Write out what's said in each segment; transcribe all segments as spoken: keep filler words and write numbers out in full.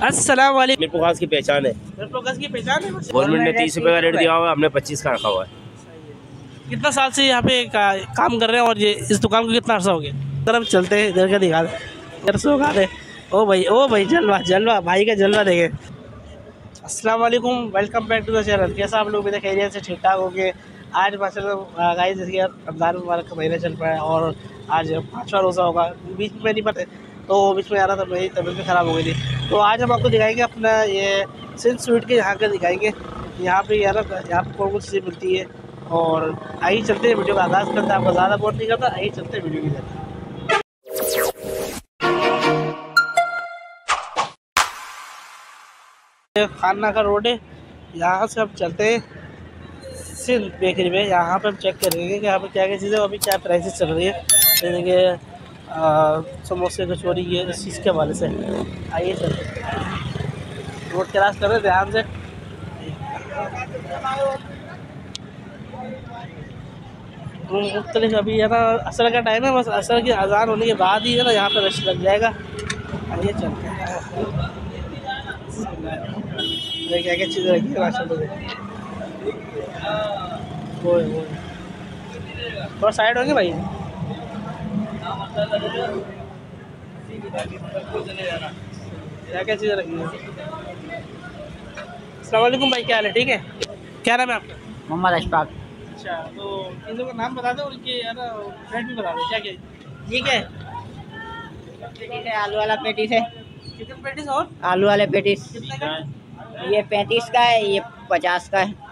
अस्सलाम वालेकुम। मीर पोखास की पहचान है, मीर पोखास की पहचान है। गवर्नमेंट ने तीस रुपए का रेट दिया हुआ है, हमने पच्चीस का रखा हुआ है। कितना साल से यहाँ पे का, काम कर रहे हैं और ये इस दुकान को कितना अर्सा हो गया? तरफ चलते हैं, इधर का दिखा दे, इधर से दिखा दे। ओ भाई ओ भाई जलवा जलवा भाई का जलवा देखे। अस्सलाम वालेकुम, welcome back to the channel. कैसा आप लोग भी खैरियत से ठीक ठाक हो गए? आज माशाल्लाह गाइस जैसे रमज़ान मुबारक का महीना चल रहा है और आज पाँचवा रोज़ा होगा। बीच में नहीं पता तो बीच में आ रहा था, मेरी तबीयत भी ख़राब हो गई थी। तो आज हम आपको दिखाएंगे अपना ये सिंध स्वीट के यहाँ का दिखाएंगे। यहाँ पे यार यहाँ पर कौन कौन चीज़ें मिलती है और आइए चलते हैं, वीडियो का आगाज़ करते हैं। आपको ज़्यादा बोर नहीं करता, आइए चलते हैं वीडियो की तरफ। खाना का रोड है, यहाँ से हम चलते हैं सिंध बेकरी में। यहाँ पे हम चेक करेंगे कि यहाँ पे क्या क्या चीज़ें अभी क्या प्राइसेस चल रही है। जैसे कि समोसे कचौरी ये इस चीज़ के हवाले से आइए चलते रोड क्रॉस कर रहे हैं ध्यान से। मुख्तलिफ अभी है ना असर का टाइम है, बस असर की अजान होने के बाद ही है ना यहाँ पे रश लग जाएगा। आइए चलते हैं, क्या क्या चीज़ें रखी है माशाल्लाह। वो वो थोड़ा साइड होंगे भाई। क्या क्या चीज़ें रखी है? अस्सलाम वालेकुम भाई, क्या हाल है? ठीक है, क्या नाम है आपका? मोहम्मद अशफाक। अच्छा, तो चीज़ों का नाम बता दो और इनके यार रेट भी बता दो। क्या क्या ये क्या है? पेटीस है, आलू वाला पेटीस है, चिकन पेटीज और आलू वाले पेटीस कितने का? ये पैंतीस का है, ये पचास का है।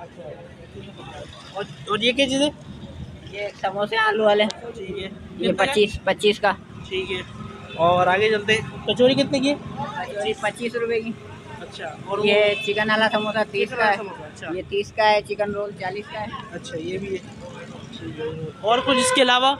और और ये क्या चीज़ है? ये समोसे आलू वाले, ठीक है, ये पच्चीस पच्चीस का। ठीक है, और आगे चलते हैं। कचौरी कितने की है? कचौरी पच्चीस रुपए की। अच्छा, और ये चिकन वाला समोसा तीस का है, अच्छा ये तीस का है। चिकन रोल चालीस का है। अच्छा, ये भी है। और कुछ इसके अलावा?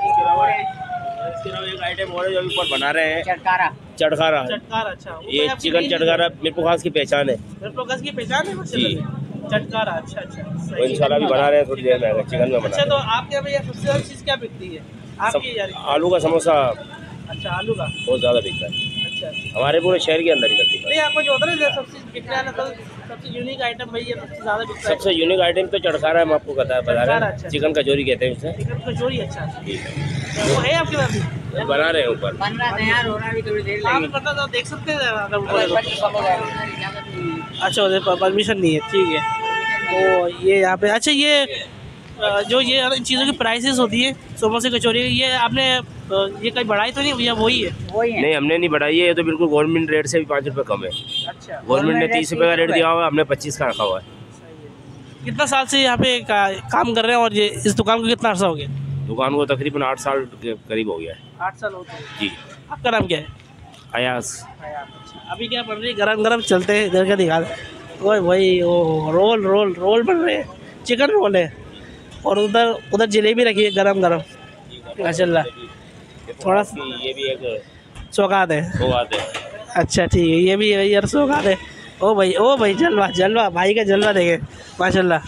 इसके अलावा एक आइटम और है जो ऊपर बना रहे हैं, चटकारा चटखारा। चटकारा, अच्छा, ये चिकन चटखारा मीर पोखास की पहचान है। मीर पोखास की पहचान है माशाल्लाह। चटकारा, अच्छा अच्छा, वो इंशाल्लाह भी बना रहे हैं थोड़ी देर में, चिकन में बना। अच्छा, तो आपके यहाँ भैया सबसे ज़्यादा चीज़ क्या बिकती है आपकी यार? आलू का समोसा अच्छा, आलू का बहुत ज़्यादा बिकता है। अच्छा, हमारे पूरे शहर के अंदर ही बिकता है। नहीं आपको जो होता है ना सबसे बिकने वाला सबसे यूनिक आइटम भाई, ये सबसे ज़्यादा बिकता है। सबसे यूनिक आइटम तो चटखारा है, हम आपको बता बता रहे हैं। अच्छा। चिकन कचौरी कहते हैं उसे। चिकन कचौरी, अच्छा, ठीक है, तो वो है आपके पास भी? बना रहे हैं ऊपर। बन रहा तैयार हो रहा, भी थोड़ी देर हाँ, लगेगी। पता तो देख सकते हैं अगर बोले तो। इजाज़त अच्छा, उधर परमिशन नहीं है, ठीक है। तो ये यहाँ पे अच्छा, ये जो ये इन चीज़ों की प्राइसेस होती है समोसे कचौरी, ये आपने ये कहीं बढ़ाई तो नहीं भैया? वही है वही है। नहीं, हमने नहीं बढ़ाई है, ये तो बिल्कुल गवर्नमेंट रेट से भी पाँच रुपये कम है। अच्छा, गवर्नमेंट ने तीस रुपये का रेट दिया हुआ है, हमने पच्चीस का रखा हुआ है। कितना साल से यहाँ पे का, काम कर रहे हैं और ये इस दुकान को कितना अर्सा हो गया? दुकान को तकरीबन आठ साल के करीब हो गया है। आठ साल होते हैं जी। आपका नाम क्या है? अयास। अभी क्या बन रही है? गरम गरम चलते हैं, इधर का दिखा दे। ओए भाई, ओ रोल रोल रोल बन रहे हैं, चिकन रोल है और उधर उधर जलेबी रखी है गरम गरम माशाल्लाह। थोड़ा ये भी एक सौगात है। सौगात है। अच्छा, ठीक है, ये भी है यार सौगात है। ओ भाई ओ भाई जलवा जलवा भाई का जलवा देखे माशाल्लाह।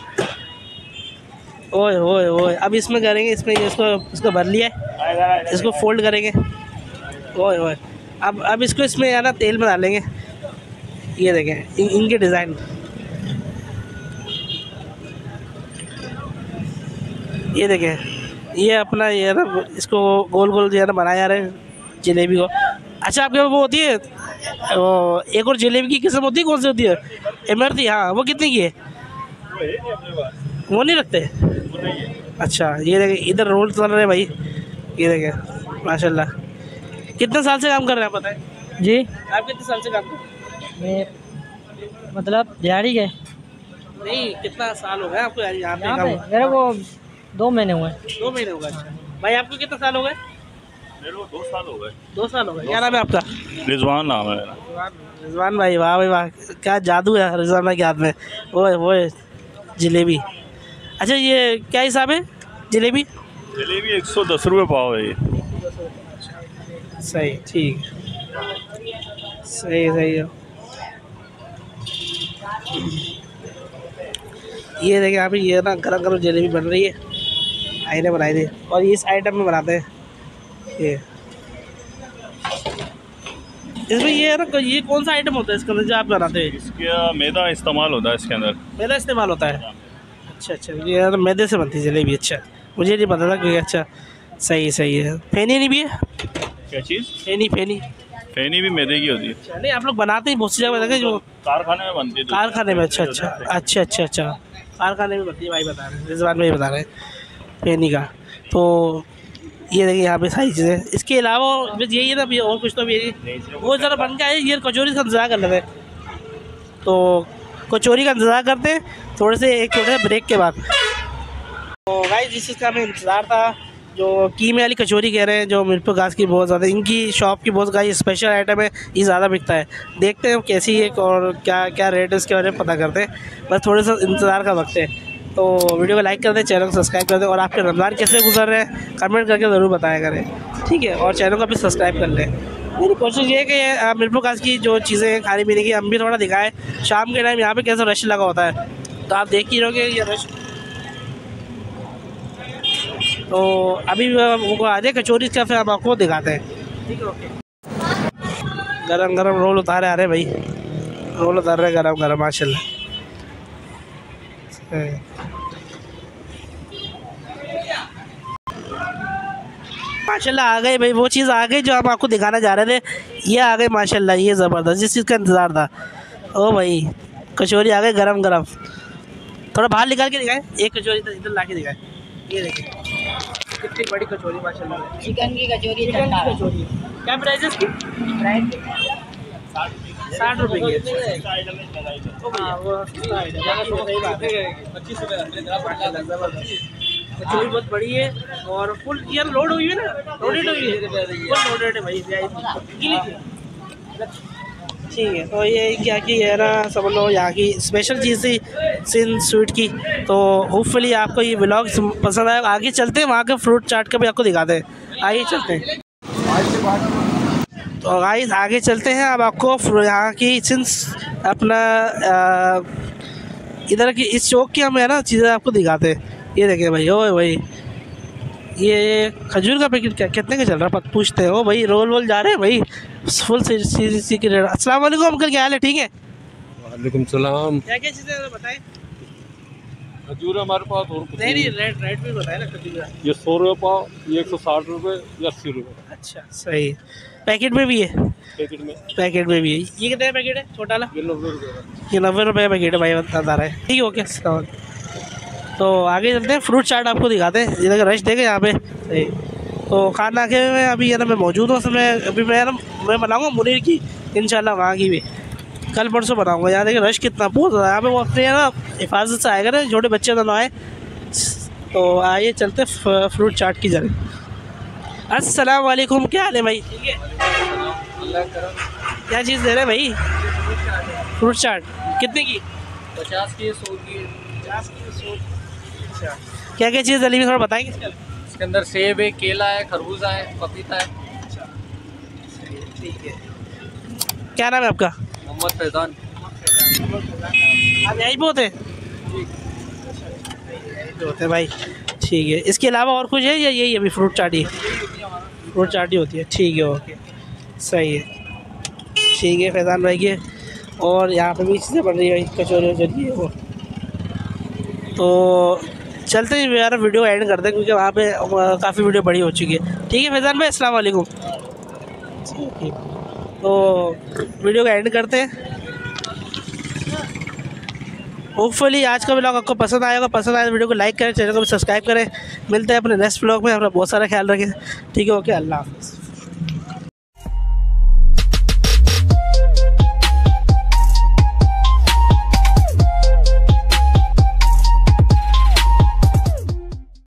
ओए ओए ओए, अब इसमें करेंगे, इसमें इसको इसको भर लिया है, इसको फोल्ड करेंगे। ओए ओए, अब अब इसको इसमें यार ना तेल में डालेंगे। ये देखें इन, इनके डिज़ाइन, ये देखें, ये अपना ये ना इसको गोल गोल जो है ना बनाया जा रहा है जलेबी को। अच्छा, आपके वो होती है वो एक और जलेबी की किस्म होती है, कौन सी होती है? इमरती, हाँ, वो कितने की है? वो नहीं रखते? अच्छा, ये देखें इधर रोल चल रहे हैं भाई, ये देखें माशाल्लाह। कितने साल से काम कर रहे हैं पता है जी? आप कितने साल से काम कर रहे मैं मतलब दिहाड़ी के हैं? नहीं, कितना साल हो गया आपको यहाँ पे काम? मेरे को दो महीने हुए। दो महीने हो गए। अच्छा भाई, आपको कितने साल हो गए? मेरे को दो साल हो गए। दो साल हो गए। क्या नाम है आपका? रिजवान नाम है मेरा। रिजवान भाई, वाह भाई वाह, क्या जादू है रिजवान भाई के हाथ में। वो वो जलेबी। अच्छा, ये क्या हिसाब है जलेबी? जलेबी एक सौ दस रुपये पाव है ये। सही, ठीक, सही सही है। ये देखिए यहाँ पे ये ना गरम गरम जलेबी बन रही है, आईने बनाई थी और इस आइटम में बनाते हैं। ये इसमें ये है ना, ये कौन सा आइटम होता है इसके अंदर जो आप बनाते हैं? इसका मैदा इस्तेमाल होता है इसके अंदर। मैदा इस्तेमाल होता है? अच्छा अच्छा, ये यार मैदे से बनती है जलेबी। अच्छा, मुझे नहीं पता था कि। अच्छा, सही सही है। फेनी नहीं भी है? क्या चीज़? फेनी फेनी फेनी भी मैदे की होती है। अच्छा, नहीं आप लोग बनाते ही बहुत सी जगह बताते जो कारखाने में बनती है। कारखाने में? अच्छा अच्छा अच्छा अच्छा अच्छा, कारखाने में बनती है भाई, बता रहे हैं रिजवान भाई बता रहे हैं फेनी का। तो ये देखिए यहाँ पे सारी चीज़ें। इसके अलावा बस यही है ना, अभी और कुछ तो भी वो ज़रा बन के आए। ये कचौरी का इंतज़ार कर लेते हैं, तो कचौरी का इंतज़ार करते हैं थोड़े से, एक छोटे से ब्रेक के बाद। तो गाइस जिस चीज़ का हमें इंतज़ार था, जो कीमे वाली कचौरी कह रहे हैं, जो मिर्पुर घास की बहुत ज़्यादा, इनकी शॉप की बहुत गाइस स्पेशल आइटम है, ये ज़्यादा बिकता है। देखते हैं कैसी है और क्या क्या रेट है इसके बारे में पता करते हैं। बस थोड़े सा इंतज़ार का वक्त है। तो वीडियो को लाइक कर दें, चैनल को सब्सक्राइब कर दें, और आपके रमज़ान कैसे गुजर रहे हैं कमेंट करके ज़रूर बताया करें, ठीक है। और चैनल को भी सब्सक्राइब कर लें। मेरी कोशिश ये है कि मिर्पुर घास की जो चीज़ें हैं खाने पीने की हम भी थोड़ा दिखाएं। शाम के टाइम यहाँ पे कैसा रश लगा होता है, तो आप देख ही रहोगे ये रश। तो अभी वो आ जाए कचौरी का, फिर हम आपको दिखाते हैं, ठीक है। ओके, गरम गरम रोल उतारे आ रहे भाई, रोल उतार रहे गरम गरम माशाल्लाह। माशाल्लाह आ गए भाई, वो चीज़ आ गई जो हम आपको दिखाना चाह रहे थे, ये आ गई माशाल्लाह। ये ज़बरदस्त, जिस चीज़ का इंतज़ार था। ओ भाई कचौरी आ गई गरम गरम। थोड़ा बाहर निकाल के दिखाएं, एक कचौरी इधर ला के दिखाएं। ये देखिए कितनी बड़ी कचौरी माशाल्लाह। चिकन की कचौरी, चिकन की कचौरी क्या प्राइस है इसकी? साठ रुपये की। कचौरी बहुत बड़ी है और फुल यार लोड हुई है ना, लोडेड हुई है, फुल लोडेड है भाई। ठीक है, तो ये क्या की है ना, समझ लो यहाँ की स्पेशल चीज़ थी सिंध स्वीट की। तो होपफुली आपको ये व्लॉग पसंद आएगा। आगे चलते हैं, वहाँ के फ्रूट चाट का भी आपको दिखाते हैं। आगे चलते हैं, तो गाइस आगे चलते हैं। अब आपको यहाँ की सिंध अपना इधर की इस चौक की हम है ना चीज़ें आपको दिखाते हैं। ये देखें भाई, ओ भाई ये खजूर का पैकेट क्या कितने का चल रहा है पूछते हैं। ओ भाई रोल वोल जा रहे हैं भाई, फुल सी की रेट। अस्सलाम वालेकुम अंकल, क्या हाल है? ठीक है, वालेकुम सलाम। क्या क्या चीज़ें बताएं? खजूर हमारे पास और कुछ नहीं नहीं रेट रेट भी बताए ना खजूर का। ये सौ रुपये पाव, ये एक सौ साठ रुपये, ये अस्सी रुपये। अच्छा सही, पैकेट में भी है? पैकेट में पैकेट में भी है। ये कितने पैकेट है छोटा वाला? ये नब्बे रुपये। ये नब्बे रुपये पैकेट है भाई, बता रहा है। ठीक है ओके, तो आगे चलते हैं, फ्रूट चाट आपको दिखाते हैं। इधर रश देखे यहाँ पे। सही, तो खाना के में अभी है ना मैं मौजूद हूँ, समय अभी मैं ना मैं बनाऊँगा मुनीर की इंशाल्लाह, वहाँ की भी कल परसों बनाऊँगा। यहाँ देखिए रश कितना बहुत ज़्यादा यहाँ पे, वो अपने है ना हिफाजत से आएगा ना, छोटे बच्चे तो ना आए। तो आइए चलते फ्रूट चाट की जगह। अस्सलाम वालेकुम, क्या हाल है भाई? ठीक है, क्या चीज़ दे रहे भाई? फ्रूट चाट कितने की? पचास की, सौ की। पचास की, सौ। अच्छा, क्या क्या चीज़ डली हुई थोड़ा बताएंगे? इसके अंदर सेब है, केला है, खरबूजा है, पपीता है। ठीक है, क्या नाम है आपका? मोहम्मद फैजान। आप यहीं पे होते हैं? होते हैं भाई, ठीक है। इसके अलावा और कुछ है या यही अभी फ्रूट चाट ही? फ्रूट चाट ही होती है, ठीक है ओके, सही है, ठीक है फैजान भाई के। और यहाँ पे भी चीज़ें बन रही है, कचौरी वचौरी है वो। तो चलते हैं यार, वीडियो एंड करते हैं क्योंकि वहाँ पे काफ़ी वीडियो बड़ी हो चुकी है। ठीक है फैजान भाई, अस्सलाम वालेकुम। तो वीडियो का एंड करते हैं। होपफुली आज का व्लॉग आपको पसंद आएगा। पसंद आए तो वीडियो को लाइक करें, चैनल को भी सब्सक्राइब करें। मिलते हैं अपने नेक्स्ट व्लॉग में। अपना बहुत सारा ख्याल रखें, ठीक है ओके, अल्लाह हाफ़िज़।